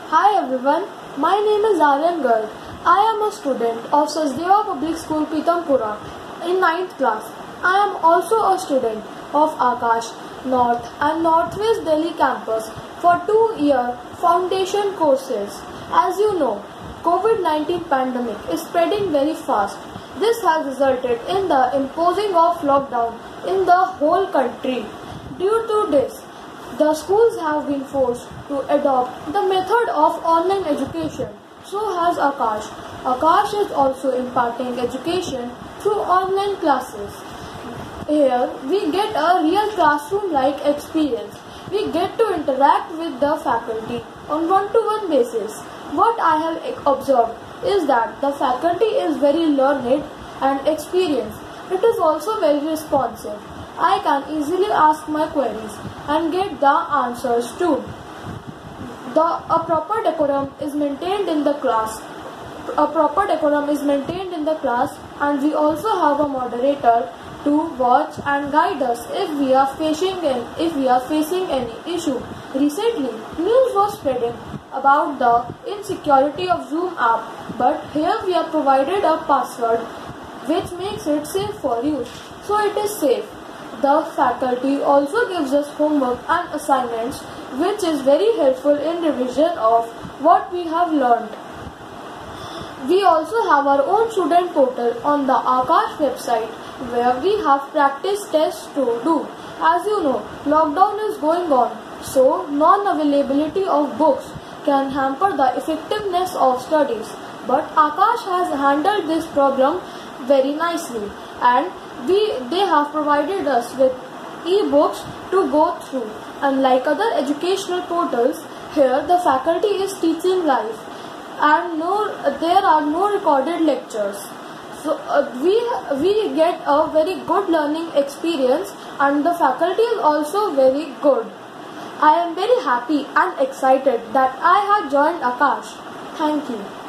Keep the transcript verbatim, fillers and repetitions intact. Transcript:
Hi everyone, my name is Aryan Garg. I am a student of Sachdeva Public School Pitampura in ninth class. I am also a student of Akash North and Northwest Delhi campus for two-year foundation courses. As you know, COVID nineteen pandemic is spreading very fast. This has resulted in the imposing of lockdown in the whole country. Due to this, the schools have been forced to adopt the method of online education. So has Akash. Akash is also imparting education through online classes. Here we get a real classroom-like experience. We get to interact with the faculty on one-to-one basis. What I have observed is that the faculty is very learned and experienced. It is also very responsive. I can easily ask my queries and get the answers too. The, a proper decorum is maintained in the class. A proper decorum is maintained in the class, and we also have a moderator to watch and guide us if we are facing an, if we are facing any issue. Recently, news was spreading about the insecurity of Zoom app, but here we are provided a password which makes it safe for use. So it is safe. The faculty also gives us homework and assignments, which is very helpful in revision of what we have learned. We also have our own student portal on the Akash website where we have practice tests to do. As you know, lockdown is going on, so non-availability of books can hamper the effectiveness of studies. But Akash has handled this problem very nicely, and we they have provided us with e-books to go through. Unlike other educational portals, here the faculty is teaching live, and no there are no recorded lectures. So uh, we we get a very good learning experience, and the faculty is also very good. I am very happy and excited that I have joined Akash. Thank you.